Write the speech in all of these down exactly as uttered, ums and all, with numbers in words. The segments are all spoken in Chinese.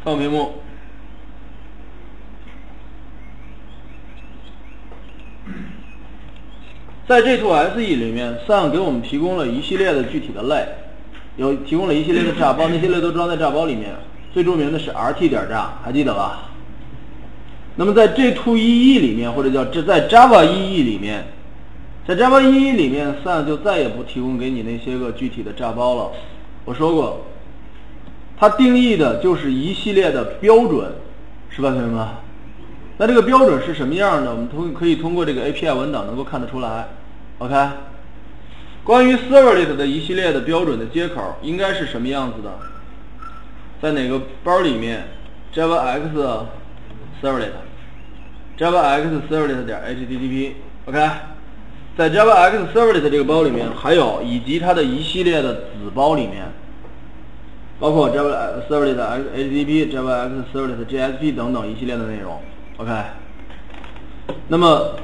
看我屏幕。在 J 二 S E 里面 ，Sun 给我们提供了一系列的具体的类，有提供了一系列的炸包，那些类都装在炸包里面。最著名的是 R T 点炸，还记得吧？那么在 J 二 E E 里面，或者叫在 Java E E 里面，在 Java E E 里面 ，Sun 就再也不提供给你那些个具体的炸包了。我说过，它定义的就是一系列的标准，是吧，同学们？那这个标准是什么样的？我们通可以通过这个 A P I 文档能够看得出来。OK， 关于 Servlet 的一系列的标准的接口应该是什么样子的？在哪个包里面 ？JavaX Servlet，JavaX Servlet 点 H T T P。OK， 在 JavaX Servlet 这个包里面，还有以及它的一系列的子包里面，包括 JavaX Servlet H T T P、JavaX Servlet J S P 等等一系列的内容。OK， 那么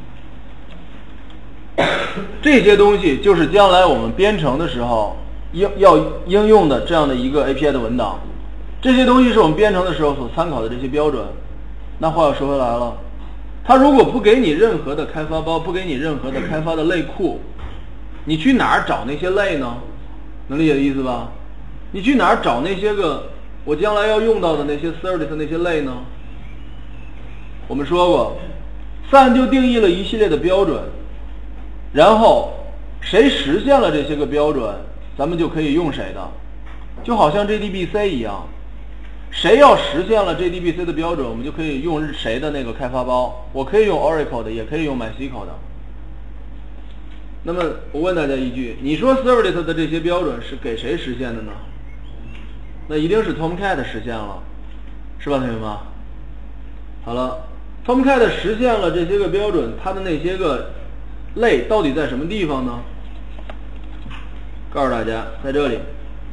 这些东西就是将来我们编程的时候应要应用的这样的一个 A P I 的文档。这些东西是我们编程的时候所参考的这些标准。那话又说回来了，它如果不给你任何的开发包，不给你任何的开发的类库，你去哪儿找那些类呢？能理解的意思吧？你去哪儿找那些个我将来要用到的那些 Servlet 那些类呢？我们说过 ，Sun 就定义了一系列的标准，然后谁实现了这些个标准，咱们就可以用谁的，就好像 J D B C 一样，谁要实现了 J D B C 的标准，我们就可以用谁的那个开发包。我可以用 Oracle 的，也可以用 MySQL 的。那么我问大家一句，你说 Servlet 的这些标准是给谁实现的呢？那一定是 Tomcat 实现了，是吧，同学们？好了。Tomcat 实现了这些个标准，它的那些个类到底在什么地方呢？告诉大家，在这里，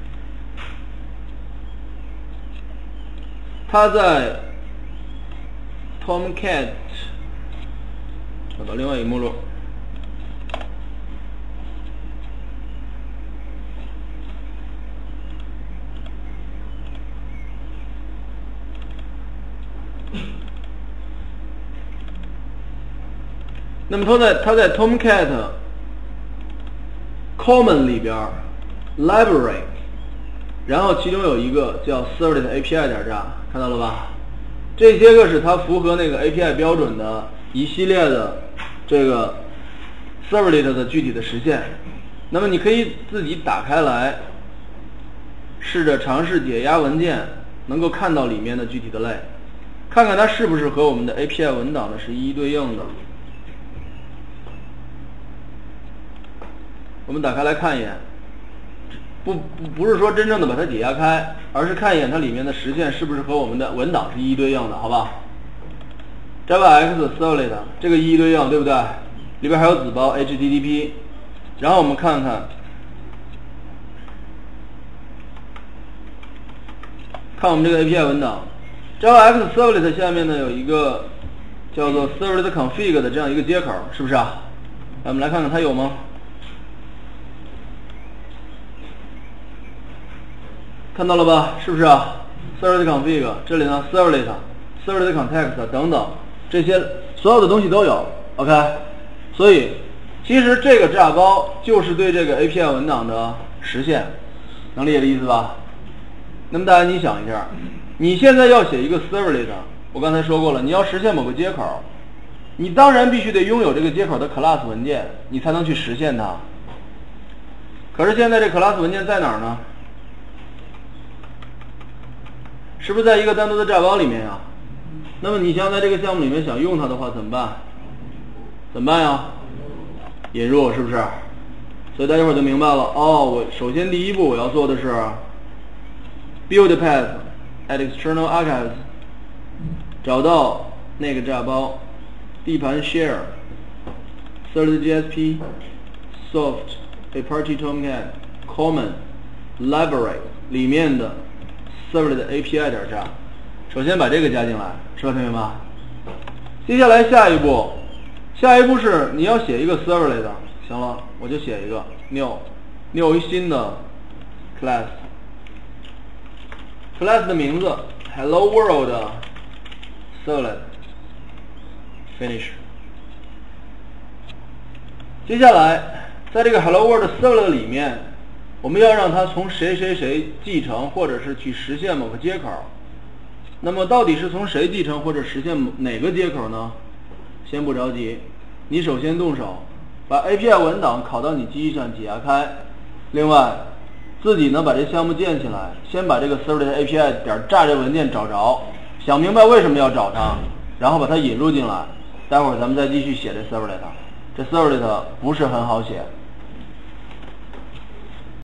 它在 Tomcat， 找到另外一个目录。那么它在它在 Tomcat Common 里边 Library， 然后其中有一个叫 Servlet A P I 点炸，看到了吧？这些个是它符合那个 A P I 标准的一系列的这个 Servlet 的具体的实现。那么你可以自己打开来，试着尝试解压文件，能够看到里面的具体的类，看看它是不是和我们的 A P I 文档的是一一对应的。我们打开来看一眼，不不不是说真正的把它解压开，而是看一眼它里面的实现是不是和我们的文档是一一对应的，好吧 ？JavaX Servlet 这个一一对应，对不对？里边还有子包 H T T P， 然后我们看看，看我们这个 A P I 文档 ，JavaX Servlet 下面呢有一个叫做 Servlet Config 的这样一个接口，是不是啊？来，我们来看看它有吗？看到了吧？是不是啊 ？Servlet config 这里呢 ，Servlet、Servlet context 等等这些所有的东西都有。OK， 所以其实这个炸包就是对这个 A P I 文档的实现，能理解的意思吧？那么大家你想一下，你现在要写一个 Servlet， 我刚才说过了，你要实现某个接口，你当然必须得拥有这个接口的 class 文件，你才能去实现它。可是现在这 class 文件在哪儿呢？是不是在一个单独的炸包里面呀？那么你想在这个项目里面想用它的话怎么办？怎么办呀？引入，是不是？所以大家伙就明白了。哦，我首先第一步我要做的是 build path at external archives， 找到那个炸包，地盘 share Servlet J S P soft Apache Tomcat common library 里面的Servlet 的 A P I 点炸，首先把这个加进来，是吧，同学们？接下来下一步，下一步是你要写一个 Servlet 的，行了，我就写一个 new new 一新的 class，class 的名字 hello world servlet finish。接下来，在这个 hello world servlet 里面，我们要让它从谁谁谁继承，或者是去实现某个接口。那么到底是从谁继承或者实现哪个接口呢？先不着急，你首先动手把 A P I 文档拷到你机器上挤压开。另外，自己呢把这项目建起来，先把这个 servlet A P I 点炸这文件找着，想明白为什么要找它，然后把它引入进来。待会儿咱们再继续写这 servlet。这 servlet 不是很好写。